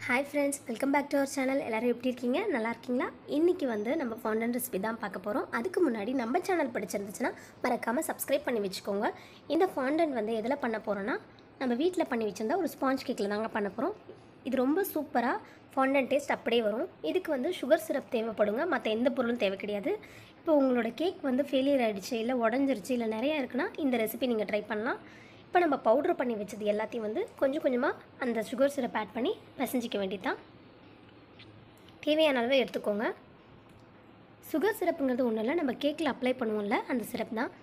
Hi friends, welcome back to our channel. எல்லோரும் எப்படி இருக்கீங்க? நல்லா இருக்கீங்களா? இன்றைக்கி நம்ம ஃபாண்டன் ரெசிபி தான் பார்க்க போகிறோம். அதுக்கு முன்னாடி நம்ம சேனல் பிடிச்சிருந்துச்சுன்னா மறக்காமல் சப்ஸ்கிரைப் பண்ணி வச்சுக்கோங்க. இந்த ஃபாண்டன் எதில் பண்ண போகிறோன்னா, நம்ம வீட்டில் பண்ணி வச்சுருந்தா ஒரு ஸ்பாஞ்ச் கேக்கில் தாங்க பண்ண போகிறோம். இது ரொம்ப சூப்பராக ஃபாண்டன் டேஸ்ட் அப்படியே வரும். இதுக்கு சுகர் சிரப் தேவைப்படுங்க, மற்ற எந்த பொருளும் தேவை கிடையாது. இப்போ உங்களோட கேக் ஃபெயிலியர் ஆகிடுச்சு, இல்லை உடஞ்சிருச்சு, இல்லை நிறையா இருக்குன்னா இந்த ரெசிபி நீங்கள் ட்ரை பண்ணலாம். இப்போ நம்ம பவுட்ரு பண்ணி வச்சது எல்லாத்தையும் கொஞ்சம் கொஞ்சமாக அந்த சுகர் சிரப் ஆட் பண்ணி பிசைஞ்சிக்க வேண்டியது தான். தேவையான அளவு எடுத்துக்கோங்க. சுகர் சிரப்புங்கிறது ஒன்றும் இல்லை, நம்ம கேக்கில் அப்ளை பண்ணுவோம்ல அந்த சிரப் தான்.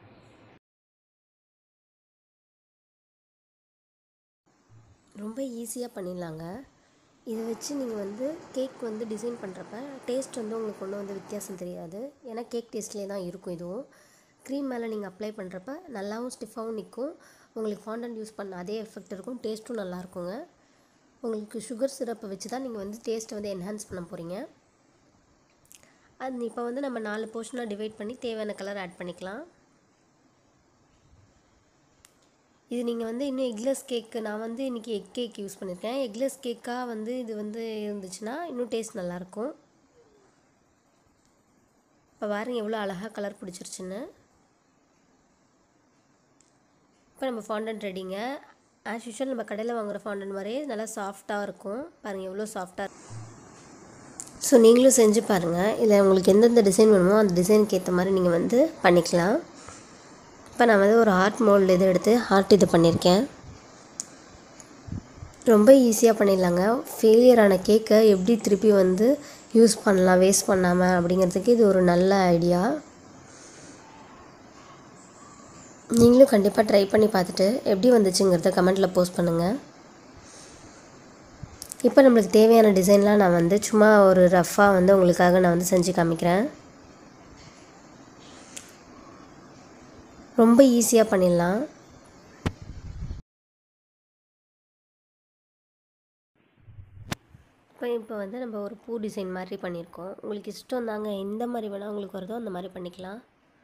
ரொம்ப ஈஸியாக பண்ணிடலாங்க. இதை வச்சு நீங்கள் கேக் டிசைன் பண்ணுறப்ப டேஸ்ட் உங்களுக்கு ஒன்றும் வித்தியாசம் தெரியாது. ஏன்னா கேக் டேஸ்ட்லேயே தான் இருக்கும். இதுவும் க்ரீம் மேலே நீங்கள் அப்ளை பண்ணுறப்ப நல்லாவும் ஸ்டிஃபாகவும் நிற்கும். உங்களுக்கு ஃபாண்டன் யூஸ் பண்ண அதே எஃபெக்ட் இருக்கும், டேஸ்ட்டும் நல்லாயிருக்குங்க. உங்களுக்கு சுகர் சிரப்பை வச்சு தான் நீங்கள் டேஸ்ட்டை என்ஹான்ஸ் பண்ண போகிறீங்க. அது இப்போ நம்ம 4 போர்ஷனாக டிவைட் பண்ணி தேவையான கலர் ஆட் பண்ணிக்கலாம். இது நீங்கள் இன்னும் எக்லெஸ் கேக்கு, நான் இன்றைக்கி எக் கேக் யூஸ் பண்ணியிருக்கேன். எக்லெஸ் கேக்காக இது இருந்துச்சுன்னா இன்னும் டேஸ்ட் நல்லாயிருக்கும். இப்போ பாருங்கள் எவ்வளோ அழகாக கலர் பிடிச்சிருச்சுன்னு. இப்போ நம்ம ஃபாண்டன் ரெடிங்க. ஆஸ் யூஷுவல் நம்ம கடையில் வாங்குகிற ஃபாண்டன் மாதிரியே நல்லா சாஃப்டாக இருக்கும். பாருங்கள் எவ்வளோ சாஃப்டாக. ஸோ நீங்களும் செஞ்சு பாருங்கள். இல்லை உங்களுக்கு எந்தெந்த டிசைன் வேணுமோ அந்த டிசைனுக்கு ஏற்ற மாதிரி நீங்கள் பண்ணிக்கலாம். இப்போ நான் ஒரு ஹார்ட் மோல்டு இது எடுத்து ஹார்ட் இது பண்ணியிருக்கேன். ரொம்ப ஈஸியாக பண்ணிடலாங்க. ஃபெயிலியரான கேக்கை எப்படி திருப்பி யூஸ் பண்ணலாம் வேஸ்ட் பண்ணாமல் அப்படிங்கிறதுக்கு இது ஒரு நல்ல ஐடியா. நீங்களும் கண்டிப்பாக ட்ரை பண்ணி பார்த்துட்டு எப்படி வந்துச்சுங்கிறத கமெண்ட்டில் போஸ்ட் பண்ணுங்கள். இப்போ நம்மளுக்கு தேவையான டிசைன்லாம் நான் சும்மா ஒரு ரஃப்பாக உங்களுக்காக நான் செஞ்சு காமிக்கிறேன். ரொம்ப ஈஸியாக பண்ணிடலாம். இப்போ நம்ம ஒரு பூ டிசைன் மாதிரி பண்ணியிருக்கோம். உங்களுக்கு இஷ்டம் தாங்க, எந்த மாதிரி வேணால் உங்களுக்கு வருதோ அந்த மாதிரி பண்ணிக்கலாம்.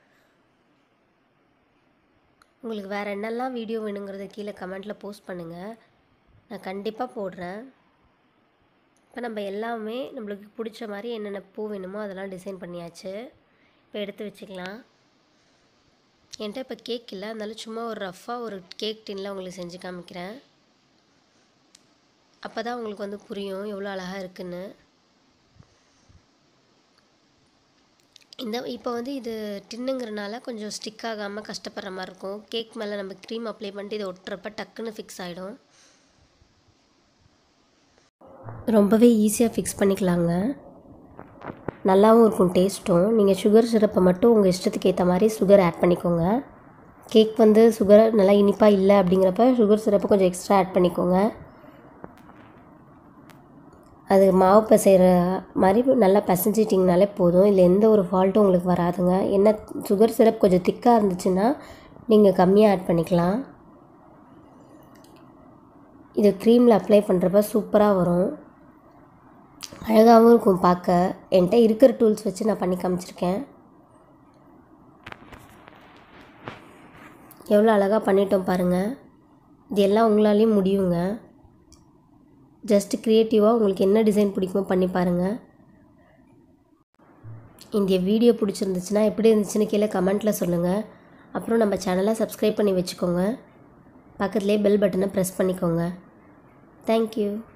உங்களுக்கு வேறு என்னெல்லாம் வீடியோ வேணுங்கிறத கீழே கமெண்ட்டில் போஸ்ட் பண்ணுங்கள், நான் கண்டிப்பாக போடுறேன். இப்போ நம்ம எல்லாமே நம்மளுக்கு பிடிச்ச மாதிரி என்னென்ன பூ வேணுமோ அதெல்லாம் டிசைன் பண்ணியாச்சு. இப்போ எடுத்து வச்சுக்கலாம். என்கிட்ட இப்போ கேக் இல்லை, அதனால சும்மா ஒரு ரஃப்பாக ஒரு கேக் டின்னில் உங்களுக்கு செஞ்சு காமிக்கிறேன். அப்போ தான் உங்களுக்கு புரியும் எவ்வளோ அழகாக இருக்குன்னு. இப்போ இது டின்னுங்கிறனால கொஞ்சம் ஸ்டிக் ஆகாமல் கஷ்டப்படுற மாதிரி இருக்கும். கேக் மேலே நம்ம க்ரீம் அப்ளை பண்ணிட்டு இதை ஒட்டுறப்ப டக்குன்னு ஃபிக்ஸ் ஆகிடும். ரொம்பவே ஈஸியாக ஃபிக்ஸ் பண்ணிக்கலாங்க. நல்லாவும் இருக்கும் டேஸ்ட்டும். நீங்கள் சுகர் சிரப்பை மட்டும் உங்கள் இஷ்டத்துக்கு ஏற்ற மாதிரி சுகர் ஆட் பண்ணிக்கோங்க. கேக் சுகர் நல்லா இனிப்பாக இல்லை அப்படிங்கிறப்ப சுகர் சிரப்பை கொஞ்சம் எக்ஸ்ட்ரா ஆட் பண்ணிக்கோங்க. அது மாவு பிசைகிற மாதிரி நல்லா பிசைஞ்சிட்டிங்கனாலே போதும். இல்லை எந்த ஒரு ஃபால்ட்டும் உங்களுக்கு வராதுங்க. என்ன சுகர் சிரப் கொஞ்சம் திக்காக இருந்துச்சுன்னா நீங்கள் கம்மியாக ஆட் பண்ணிக்கலாம். இது க்ரீமில் அப்ளை பண்ணுறப்ப சூப்பராக வரும், அழகாகவும் இருக்கும் பார்க்க. என்கிட்ட இருக்கிற டூல்ஸ் வச்சு நான் பண்ணி காமிச்சிருக்கேன். எவ்வளோ அழகாக பண்ணிட்டோம் பாருங்கள். இது எல்லாம் உங்களாலேயும் முடியுங்க. ஜஸ்ட்டு க்ரியேட்டிவாக உங்களுக்கு என்ன டிசைன் பிடிக்குமோ பண்ணி பாருங்கள். இந்த வீடியோ பிடிச்சிருந்துச்சுன்னா எப்படி இருந்துச்சுன்னு கீழே கமெண்ட்டில் சொல்லுங்கள். அப்புறம் நம்ம சேனலை சப்ஸ்கிரைப் பண்ணி வச்சுக்கோங்க. பக்கத்துலேயே பெல் பட்டனை ப்ரெஸ் பண்ணிக்கோங்க. தேங்க்யூ.